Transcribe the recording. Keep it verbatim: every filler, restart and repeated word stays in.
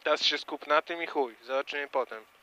Teraz się skup na tym i chuj, zobaczymy potem.